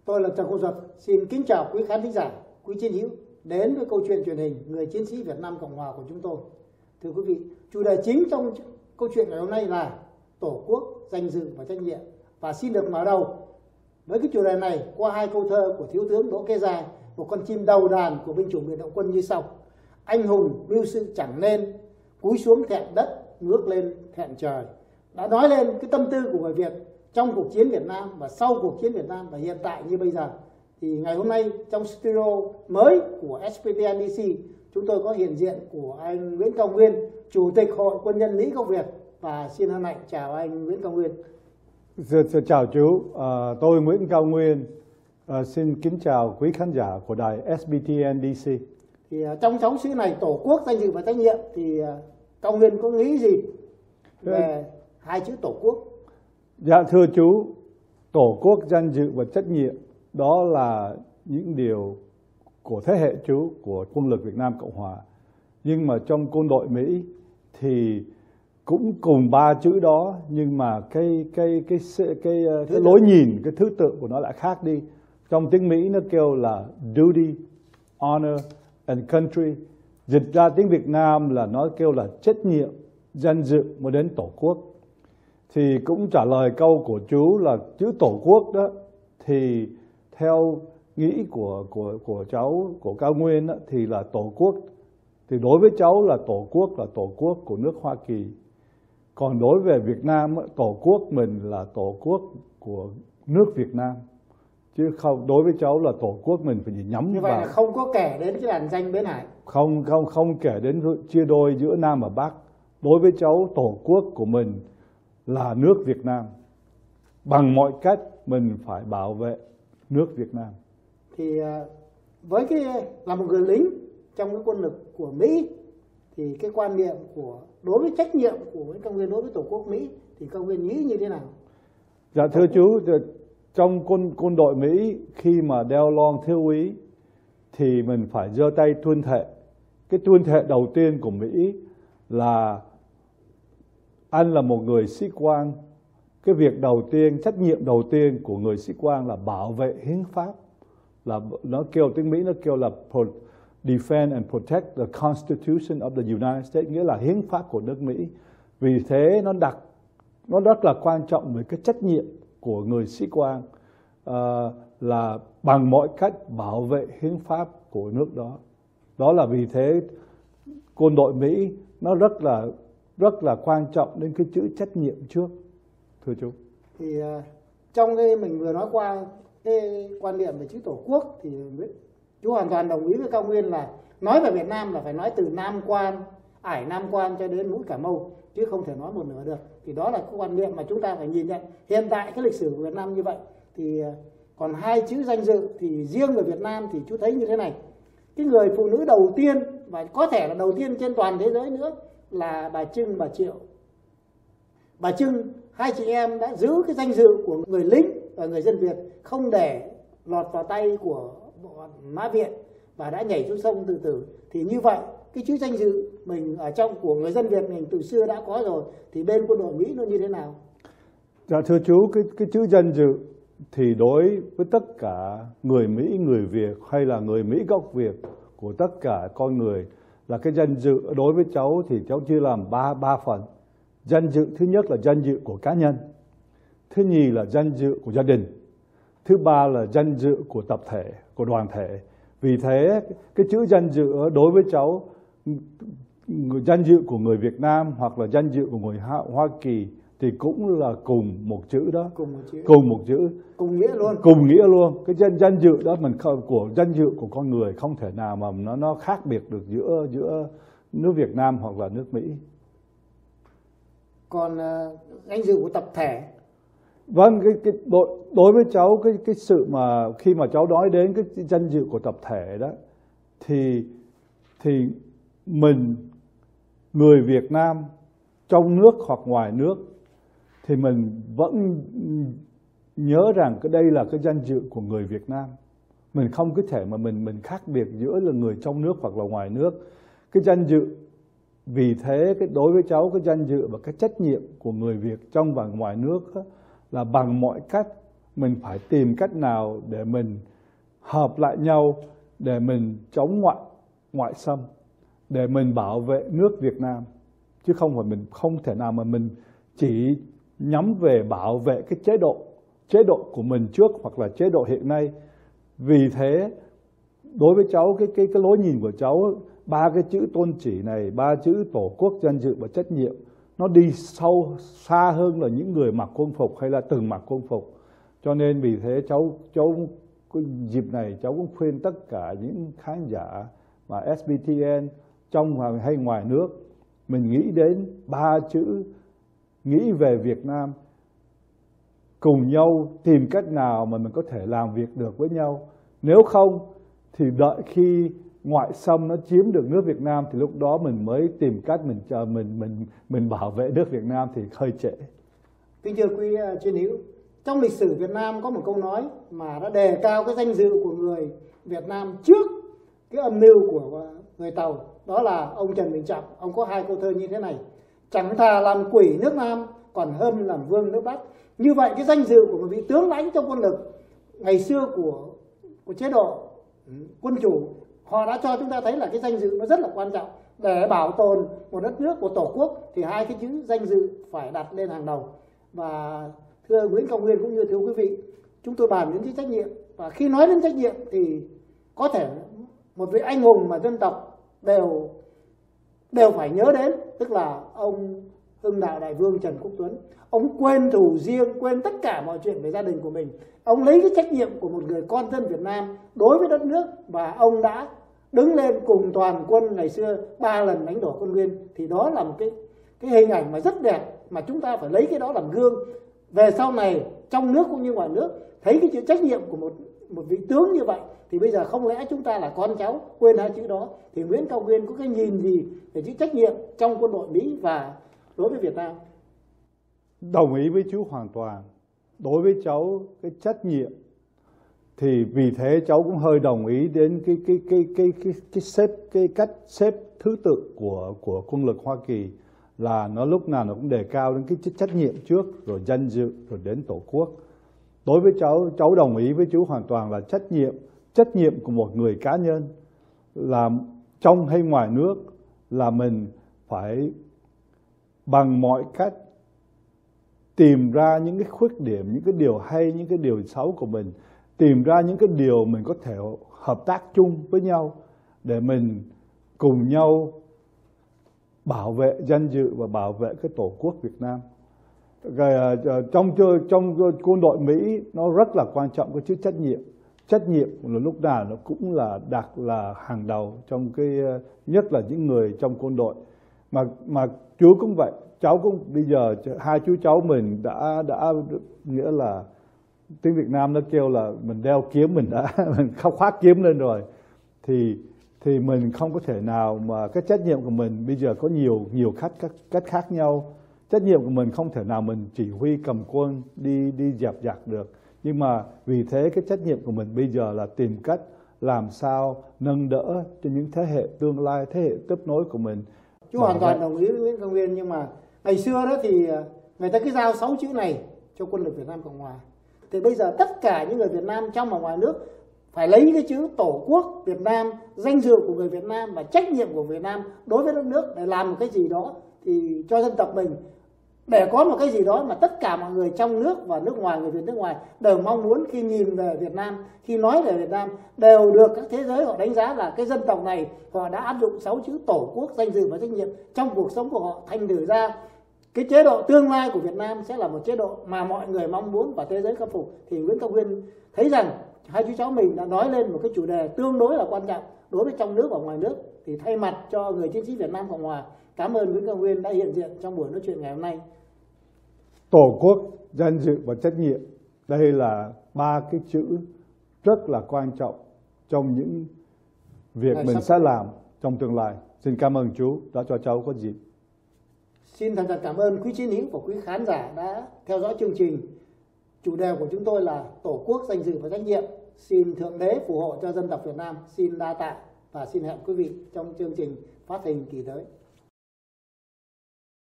Tôi là Trần Quốc Duật, xin kính chào quý khán thính giả, quý chiến hữu đến với câu chuyện truyền hình Người chiến sĩ Việt Nam Cộng Hòa của chúng tôi. Thưa quý vị, chủ đề chính trong câu chuyện ngày hôm nay là Tổ quốc, danh dự và trách nhiệm. Và xin được mở đầu với cái chủ đề này qua hai câu thơ của Thiếu tướng Đỗ Kế Giai, một con chim đầu đàn của binh chủng biệt động quân như sau: anh hùng mưu sự chẳng nên, cúi xuống thẹn đất, ngước lên thẹn trời. Đã nói lên cái tâm tư của người Việt trong cuộc chiến Việt Nam và sau cuộc chiến Việt Nam và hiện tại như bây giờ. Thì ngày hôm nay trong studio mới của SPTNDC, chúng tôi có hiện diện của anh Nguyễn Cao Nguyên, Chủ tịch Hội Quân nhân Mỹ gốc Việt. Và xin hân hạnh chào anh Nguyễn Cao Nguyên. Chào chú, tôi Nguyễn Cao Nguyên, xin kính chào quý khán giả của đài SPTNDC. Thì trong giáo sứ này Tổ quốc, danh dự và trách nhiệm thì Cao Nguyên có nghĩ gì về hai chữ Tổ quốc? Dạ thưa chú, Tổ quốc, danh dự và trách nhiệm đó là những điều của thế hệ chú của quân lực Việt Nam Cộng Hòa. Nhưng mà trong quân đội Mỹ thì cũng cùng ba chữ đó, nhưng mà cái lối nhìn, cái thứ tự của nó lại khác đi. Trong tiếng Mỹ nó kêu là duty, honor and country. Dịch ra tiếng Việt Nam là nó kêu là trách nhiệm, danh dự mới đến Tổ quốc. Thì cũng trả lời câu của chú là chữ Tổ quốc đó, thì theo nghĩ của cháu, của Cao Nguyên đó, thì là Tổ quốc. Thì đối với cháu là Tổ quốc của nước Hoa Kỳ. Còn đối với Việt Nam, Tổ quốc mình là Tổ quốc của nước Việt Nam. Chứ không, đối với cháu là Tổ quốc mình phải nhắm như vậy vào. Là không có kể đến cái làn danh Bến Hải. Không kể đến chia đôi giữa Nam và Bắc. Đối với cháu, Tổ quốc của mình là nước Việt Nam. Bằng mọi cách mình phải bảo vệ nước Việt Nam. Thì với cái là một người lính trong cái quân lực của Mỹ, thì cái quan niệm của đối với trách nhiệm của Nguyễn Cao Nguyên đối với Tổ quốc Mỹ thì Cao Nguyên nghĩ như thế nào? Dạ thưa chú, trong quân đội Mỹ khi mà đeo lon thiếu úy thì mình phải giơ tay tuyên thệ. Cái tuyên thệ đầu tiên của Mỹ là anh là một người sĩ quan. Cái việc đầu tiên, trách nhiệm đầu tiên của người sĩ quan là bảo vệ hiến pháp. Là nó kêu tiếng Mỹ nó kêu là defend and protect the Constitution of the United States, nghĩa là hiến pháp của nước Mỹ. Vì thế nó rất là quan trọng về cái trách nhiệm của người sĩ quan là bằng mọi cách bảo vệ hiến pháp của nước đó. Đó là vì thế quân đội Mỹ nó rất là quan trọng đến cái chữ trách nhiệm trước, thưa chú. Thì trong cái mình vừa nói qua cái quan niệm về chữ Tổ quốc thì chú hoàn toàn đồng ý với Cao Nguyên là nói về Việt Nam là phải nói từ Nam Quan, ải Nam Quan cho đến mũi Cà Mau, chứ không thể nói một nửa được. Thì đó là cái quan niệm mà chúng ta phải nhìn nhận hiện tại cái lịch sử của Việt Nam như vậy. Thì còn hai chữ danh dự thì riêng về Việt Nam thì chú thấy như thế này: cái người phụ nữ đầu tiên và có thể là đầu tiên trên toàn thế giới nữa là bà Trưng, bà Triệu. Bà Trưng, hai chị em đã giữ cái danh dự của người lính và người dân Việt, không để lọt vào tay của bọn Mã Viện và đã nhảy xuống sông tự tử. Thì như vậy cái chữ danh dự mình ở trong của người dân Việt mình từ xưa đã có rồi, thì bên quân đội Mỹ nó như thế nào? Dạ thưa chú, cái chữ danh dự thì đối với tất cả người Mỹ, người Việt hay là người Mỹ gốc Việt của tất cả con người là cái danh dự. Đối với cháu thì cháu chia làm ba phần. Danh dự thứ nhất là danh dự của cá nhân, thứ nhì là danh dự của gia đình, thứ ba là danh dự của tập thể, của đoàn thể. Vì thế cái chữ danh dự đối với cháu, danh dự của người Việt Nam hoặc là danh dự của người Hoa Kỳ thì cũng là cùng một chữ đó, cùng một chữ, cùng nghĩa luôn. Cái danh dự đó mình của danh dự của con người không thể nào mà nó khác biệt được giữa nước Việt Nam hoặc là nước Mỹ. Còn danh dự của tập thể? Vâng, đối với cháu cái sự mà khi mà cháu nói đến cái danh dự của tập thể đó thì mình người Việt Nam trong nước hoặc ngoài nước thì mình vẫn nhớ rằng cái đây là cái danh dự của người Việt Nam. Mình không có thể mà mình khác biệt giữa là người trong nước hoặc là ngoài nước. Cái danh dự, vì thế đối với cháu cái danh dự và cái trách nhiệm của người Việt trong và ngoài nước là bằng mọi cách mình phải tìm cách nào để mình hợp lại nhau, để mình chống ngoại xâm, để mình bảo vệ nước Việt Nam. Chứ không phải mình không thể nào mà mình chỉ nhắm về bảo vệ cái chế độ của mình trước hoặc là chế độ hiện nay. Vì thế đối với cháu, cái lối nhìn của cháu, ba cái chữ tôn chỉ này, ba chữ tổ quốc, danh dự và trách nhiệm, nó đi sâu xa hơn là những người mặc quân phục hay là từng mặc quân phục. Cho nên vì thế cháu cái dịp này cháu cũng khuyên tất cả những khán giả mà SBTN trong hay ngoài nước, mình nghĩ đến ba chữ, nghĩ về Việt Nam, cùng nhau tìm cách nào mà mình có thể làm việc được với nhau. Nếu không thì đợi khi ngoại xâm nó chiếm được nước Việt Nam thì lúc đó mình mới tìm cách mình bảo vệ nước Việt Nam thì hơi trễ. Kính thưa quý chuyên hữu, trong lịch sử Việt Nam có một câu nói mà đã đề cao cái danh dự của người Việt Nam trước cái âm mưu của người Tàu. Đó là ông Trần Bình Trọng. Ông có hai câu thơ như thế này: chẳng thà làm quỷ nước Nam, còn hơn làm vương nước Bắc. Như vậy cái danh dự của một vị tướng lãnh trong quân lực ngày xưa của chế độ quân chủ, họ đã cho chúng ta thấy là cái danh dự nó rất là quan trọng. Để bảo tồn một đất nước của Tổ quốc thì hai cái chữ danh dự phải đặt lên hàng đầu. Và thưa Nguyễn Cao Nguyên cũng như thưa quý vị, chúng tôi bàn đến cái trách nhiệm, và khi nói đến trách nhiệm thì có thể một vị anh hùng mà dân tộc đều phải nhớ đến, tức là ông Hưng Đạo Đại Vương Trần Quốc Tuấn. Ông quên thù riêng, quên tất cả mọi chuyện về gia đình của mình. Ông lấy cái trách nhiệm của một người con dân Việt Nam đối với đất nước, và ông đã đứng lên cùng toàn quân ngày xưa 3 lần đánh đổ quân Nguyên. Thì đó là một cái hình ảnh mà rất đẹp, mà chúng ta phải lấy cái đó làm gương. Về sau này trong nước cũng như ngoài nước thấy cái chữ trách nhiệm của một vị tướng như vậy, thì bây giờ không lẽ chúng ta là con cháu quên hai chữ đó? Thì Nguyễn Cao Nguyên có cái nhìn gì về chữ trách nhiệm trong quân đội Mỹ và đối với Việt Nam? Đồng ý với chú hoàn toàn. Đối với cháu cái trách nhiệm thì vì thế cháu cũng hơi đồng ý đến cái cách xếp thứ tự của quân lực Hoa Kỳ, là nó lúc nào nó cũng đề cao đến cái trách nhiệm trước, rồi danh dự, rồi đến Tổ quốc. Đối với cháu đồng ý với chú hoàn toàn là trách nhiệm của một người cá nhân, là trong hay ngoài nước, là mình phải bằng mọi cách tìm ra những cái khuyết điểm, những cái điều hay, những cái điều xấu của mình, tìm ra những cái điều mình có thể hợp tác chung với nhau để mình cùng nhau bảo vệ danh dự và bảo vệ cái Tổ quốc Việt Nam. Trong quân đội Mỹ nó rất là quan trọng cái chữ trách nhiệm. Trách nhiệm là lúc nào nó cũng là đặt là hàng đầu trong cái, nhất là những người trong quân đội. Mà chú cũng vậy, cháu cũng bây giờ hai chú cháu mình đã nghĩa là tiếng Việt Nam nó kêu là mình đeo kiếm, mình khoác kiếm lên rồi, thì mình không có thể nào mà cái trách nhiệm của mình bây giờ có nhiều cách khác nhau. Trách nhiệm của mình không thể nào mình chỉ huy cầm quân đi dẹp giặc được, nhưng mà vì thế cái trách nhiệm của mình bây giờ là tìm cách làm sao nâng đỡ cho những thế hệ tương lai, thế hệ tiếp nối của mình. Chú hoàn toàn đồng ý với Nguyễn Cao Nguyên, nhưng mà ngày xưa đó thì người ta cứ giao 6 chữ này cho quân lực Việt Nam Cộng Hòa. Thì bây giờ tất cả những người Việt Nam trong và ngoài nước phải lấy cái chữ Tổ quốc Việt Nam, danh dự của người Việt Nam và trách nhiệm của Việt Nam đối với đất nước để làm một cái gì đó thì cho dân tộc mình, để có một cái gì đó mà tất cả mọi người trong nước và nước ngoài, người Việt nước ngoài đều mong muốn khi nhìn về Việt Nam, khi nói về Việt Nam đều được các thế giới họ đánh giá là cái dân tộc này họ đã áp dụng 6 chữ Tổ quốc, danh dự và trách nhiệm trong cuộc sống của họ, thành thử ra cái chế độ tương lai của Việt Nam sẽ là một chế độ mà mọi người mong muốn và thế giới khâm phục. Thì Nguyễn Cao Nguyên thấy rằng hai chú cháu mình đã nói lên một cái chủ đề tương đối là quan trọng đối với trong nước và ngoài nước. Thì thay mặt cho người chiến sĩ Việt Nam Cộng Hòa, cảm ơn Nguyễn Cao Nguyên đã hiện diện trong buổi nói chuyện ngày hôm nay. Tổ quốc, danh dự và trách nhiệm, đây là ba cái chữ rất là quan trọng trong những việc mình sẽ làm trong tương lai. Xin cảm ơn chú đã cho cháu có dịp. Xin thành thật cảm ơn quý chiến hữu và quý khán giả đã theo dõi chương trình. Chủ đề của chúng tôi là Tổ quốc, danh dự và trách nhiệm. Xin Thượng Đế phù hộ cho dân tộc Việt Nam. Xin đa tạ và xin hẹn quý vị trong chương trình phát hình kỳ tới.